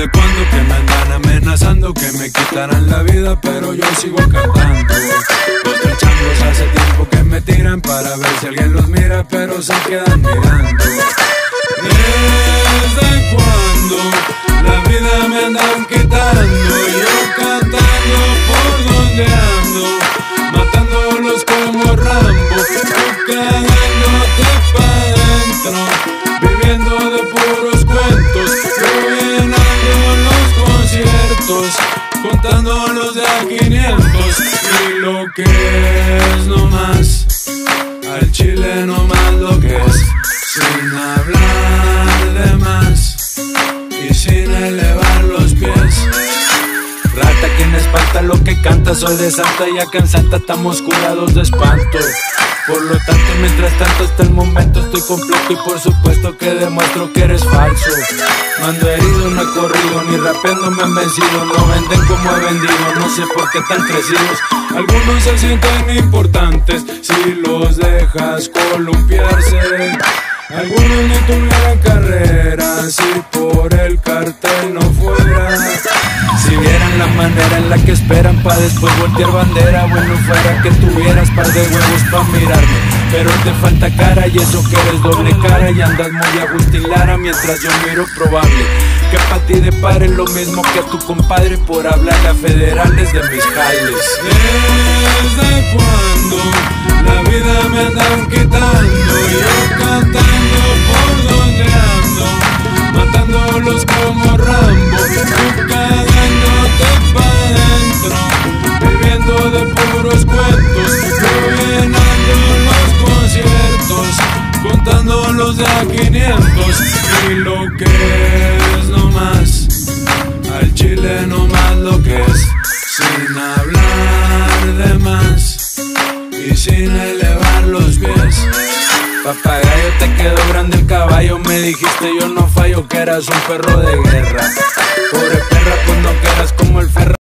¿Desde cuándo que me andan amenazando que me quitarán la vida? Pero yo sigo cantando. Los tres changos hace tiempo que me tiran para ver si alguien los mira, pero se quedan mirando. ¿Desde cuándo la vida me andan quitando? Yo cantando por donde ando, matándolos como Rambo, cagándote pa' dentro, viviendo de puros cuentos, yo llenando los conciertos, contándolos de a 500. Y lo que es nomás, al chile nomás lo que es, sin hablar de más y sin elevar los pies. Rata quien espanta lo que canta, soy de Santa y acá en Santa estamos curados de espanto. Por lo tanto, mientras tanto hasta el momento estoy completo y por supuesto que demuestro que eres falso. No ando herido, no he corrido, ni rapeando me han vencido. No venden como he vendido, no sé por qué tan crecidos. Algunos se sienten importantes si los dejas columpiarse. Algunos ni tuvieran carrera si por el cartel no fuera. Si vieran la manera en la que esperan pa' después voltear bandera, bueno fuera que tuvieras par de huevos pa' mirarme. Pero te falta cara y eso que eres doble cara y andas muy agustilara mientras yo miro probable que pa' ti depare lo mismo que a tu compadre por hablarle a federales de mis jales. ¿Desde cuándo la vida me andan quitando? Yo cantando por donde ando, matándolos como Rambo, cagándote pa' dentro, viviendo de puros cuentos, yo llenando los conciertos, contándolos de a 500. Y lo que es nomás, al chile nomás lo que es, sin hablar de más y sin elevar los pies. Papagayo, te quedó grande el caballo, me dijiste yo no fallo que eras un perro de guerra. Pobre perra, pues no quedas como el ferro.